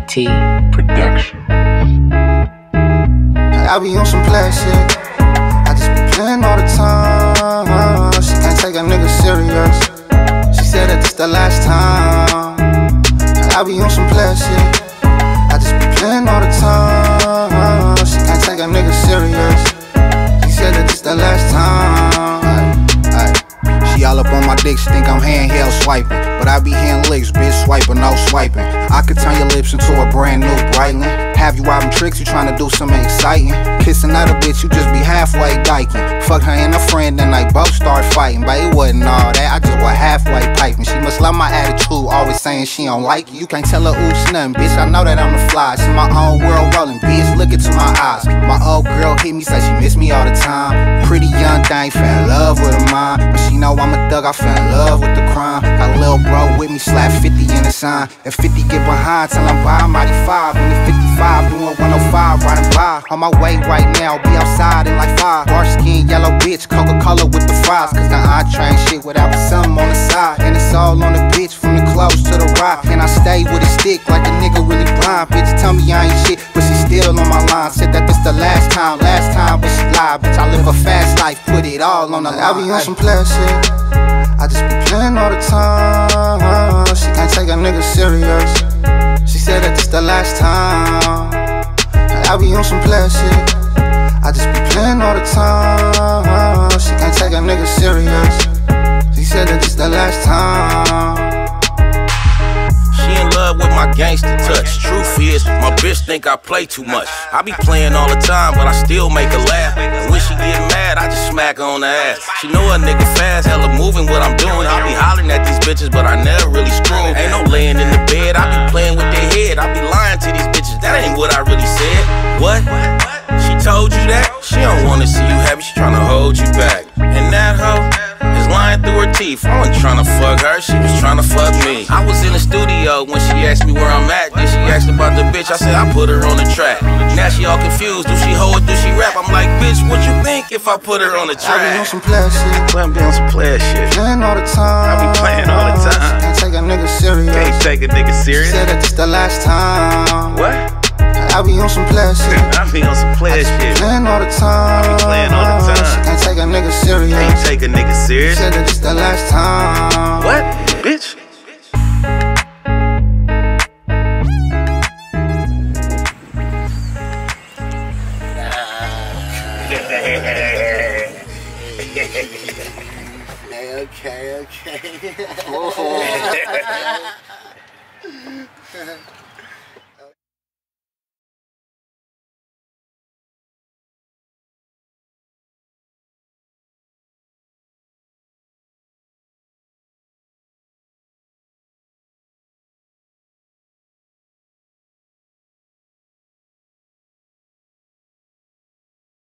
T production. I be on some play shit. I just be playing all the time. She can't take a nigga serious. She said that this the last time. I be on some play shit. I just be playing all the time. She can't take a nigga serious. She said that this the last time. She all up on my dick, she think I'm handheld swiping, but I be hand licks, bitch swiping, no swiping. I could turn your lips into a brand new Breitling. Have you out in tricks, you tryna do something exciting. Kiss another bitch, you just be halfway dyking. Fuck her and a friend, then they both start fighting. But it wasn't all that, I just was halfway piping. She must love my attitude, always saying she don't like you. You can't tell her oops nothing, bitch, I know that I'm the fly. It's my own world rolling, bitch, look into my eyes. My old girl hit me, say she miss me all the time. Pretty young thing, fell in love with a mom, but she know I'm a thug, I fell in love with the crime. Got a little bro with me, slap 50 in the sign. If 50 get behind, tell him buy I'm 95. And if 55, doing 105, riding by. On my way right now, be outside in like 5. Dark skin, yellow bitch, Coca-Cola with the fries. Cause the entree ain't shit without some on the side. And it's all on the bitch, from the clothes to the rock. And I stay with a stick like a nigga really blind. Bitch tell me I ain't shit, but she still on my line. Said that this the last time, but she lied. Bitch, I live a fast life, put it all on the line. I be on some play shit. I just be playing all the time. She can't take a nigga serious. She said that this the last time. I be on some play shit. I just be playing all the time. She can't take a nigga serious. She said that this the last time. She in love with my gangster touch. Truth is, my bitch think I play too much. I be playing all the time, but I still make her laugh. And when she get mad, I just smack her on the ass. She know a nigga fast, hella moving what I'm doing. I be hollering at these bitches, but I never really screw. Ain't no laying in the bed, I be playing with their head. I be lying to these bitches, that ain't what I really said. What? She told you that? She don't wanna see you happy, she tryna hold you back. And that hoe is lying through her teeth. I wasn't tryna fuck her, she was tryna fuck me. I was in the studio when she asked me where I'm at. Then she asked about the bitch, I said I put her on the track. Now she all confused, do she hoe or do she rap? I'm like, bitch, what you think if I put her on the track? I be on some player shit. Well, I'm doing some player shit. Playing all the time. I be playing all the time. Can't take a nigga serious. Can't take a nigga serious. She said that this the last time. What? I be on some player shit. I be on some player shit. Playing all the time. I be playing all the time. She can't take a nigga serious. Can't take a nigga serious. She said that this the last time. What? Bitch. Okay.